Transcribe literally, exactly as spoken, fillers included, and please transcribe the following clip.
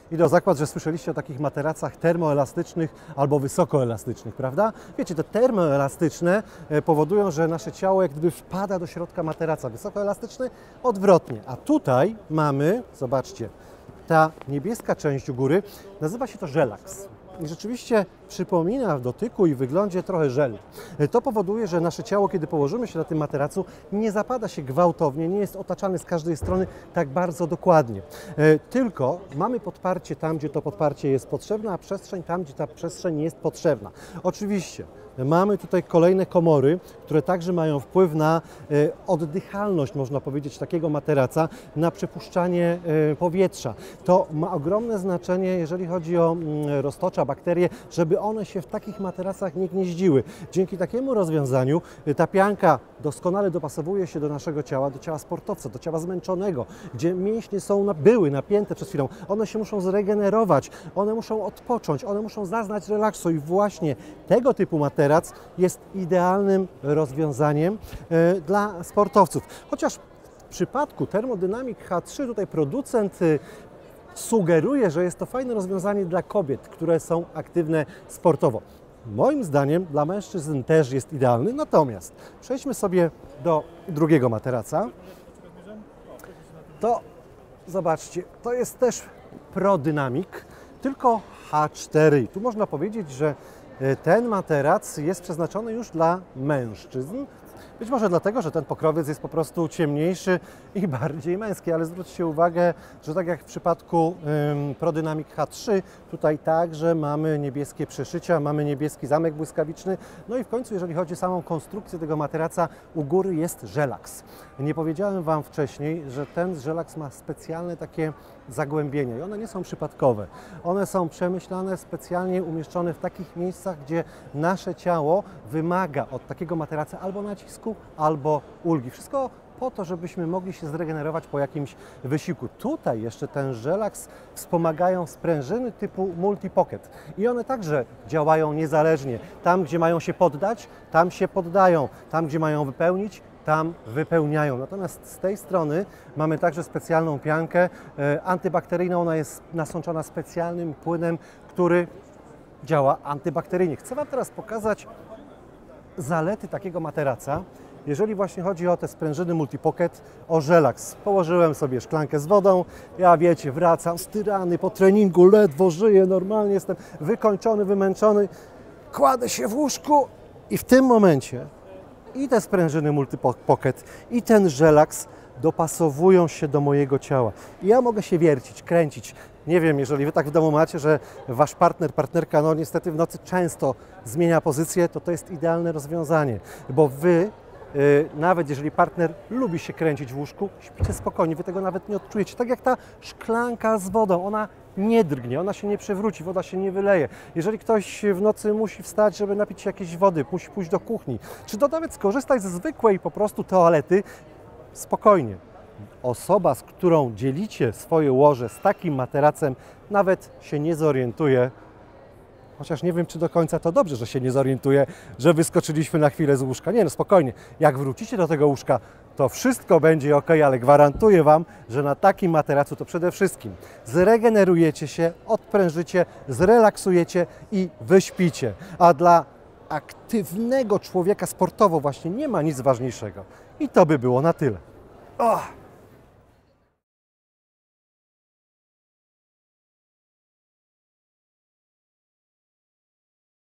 Idę o zakład, że słyszeliście o takich materacach termoelastycznych albo wysokoelastycznych, prawda? Wiecie, te termoelastyczne powodują, że nasze ciało jak gdyby wpada do środka materaca. Wysokoelastyczny odwrotnie. A tutaj mamy, zobaczcie, ta niebieska część u góry, nazywa się to żelaks. I rzeczywiście przypomina w dotyku i wyglądzie trochę żel. To powoduje, że nasze ciało, kiedy położymy się na tym materacu, nie zapada się gwałtownie, nie jest otaczany z każdej strony tak bardzo dokładnie. Tylko mamy podparcie tam, gdzie to podparcie jest potrzebne, a przestrzeń tam, gdzie ta przestrzeń nie jest potrzebna. Oczywiście mamy tutaj kolejne komory, które także mają wpływ na oddychalność, można powiedzieć, takiego materaca, na przepuszczanie powietrza. To ma ogromne znaczenie, jeżeli chodzi o roztocza, bakterie, żeby one się w takich materacach nie gnieździły. Dzięki takiemu rozwiązaniu ta pianka doskonale dopasowuje się do naszego ciała, do ciała sportowca, do ciała zmęczonego, gdzie mięśnie są, były napięte przed chwilą. One się muszą zregenerować, one muszą odpocząć, one muszą zaznać relaksu i właśnie tego typu materac jest idealnym rozwiązaniem y, dla sportowców. Chociaż w przypadku Thermodynamic H trzy tutaj producent y, sugeruje, że jest to fajne rozwiązanie dla kobiet, które są aktywne sportowo. Moim zdaniem dla mężczyzn też jest idealny, natomiast przejdźmy sobie do drugiego materaca. To zobaczcie, to jest też ProDynamic, tylko H cztery. Tu można powiedzieć, że ten materac jest przeznaczony już dla mężczyzn. Być może dlatego, że ten pokrowiec jest po prostu ciemniejszy i bardziej męski, ale zwróćcie uwagę, że tak jak w przypadku ym, ProDynamic H trzy, tutaj także mamy niebieskie przeszycia, mamy niebieski zamek błyskawiczny. No i w końcu, jeżeli chodzi o samą konstrukcję tego materaca, u góry jest żelaks. Nie powiedziałem Wam wcześniej, że ten żelaks ma specjalne takie zagłębienia i one nie są przypadkowe. One są przemyślane, specjalnie umieszczone w takich miejscach, gdzie nasze ciało wymaga od takiego materaca albo nacisku, albo ulgi. Wszystko po to, żebyśmy mogli się zregenerować po jakimś wysiłku. Tutaj jeszcze ten żelaks wspomagają sprężyny typu multi-pocket i one także działają niezależnie. Tam, gdzie mają się poddać, tam się poddają. Tam, gdzie mają wypełnić, tam wypełniają. Natomiast z tej strony mamy także specjalną piankę e, antybakteryjną. Ona jest nasączona specjalnym płynem, który działa antybakteryjnie. Chcę Wam teraz pokazać zalety takiego materaca, jeżeli właśnie chodzi o te sprężyny multipocket, o żelaks. Położyłem sobie szklankę z wodą, ja wiecie, wracam styrany po treningu, ledwo żyję, normalnie jestem wykończony, wymęczony, kładę się w łóżku i w tym momencie i te sprężyny multipocket, i ten żelaks dopasowują się do mojego ciała. I ja mogę się wiercić, kręcić. Nie wiem, jeżeli Wy tak w domu macie, że Wasz partner, partnerka, no niestety w nocy często zmienia pozycję, to to jest idealne rozwiązanie, bo Wy, yy, nawet jeżeli partner lubi się kręcić w łóżku, śpicie spokojnie, Wy tego nawet nie odczujecie. Tak jak ta szklanka z wodą, ona nie drgnie, ona się nie przewróci, woda się nie wyleje. Jeżeli ktoś w nocy musi wstać, żeby napić się jakiejś wody, musi pójść do kuchni, czy to nawet skorzystać ze zwykłej po prostu toalety, spokojnie. Osoba, z którą dzielicie swoje łoże z takim materacem, nawet się nie zorientuje, chociaż nie wiem, czy do końca to dobrze, że się nie zorientuje, że wyskoczyliśmy na chwilę z łóżka. Nie, no spokojnie, jak wrócicie do tego łóżka, to wszystko będzie ok, ale gwarantuję Wam, że na takim materacu to przede wszystkim zregenerujecie się, odprężycie, zrelaksujecie i wyśpicie. A dla aktywnego człowieka sportowo właśnie nie ma nic ważniejszego. I to by było na tyle. Oh.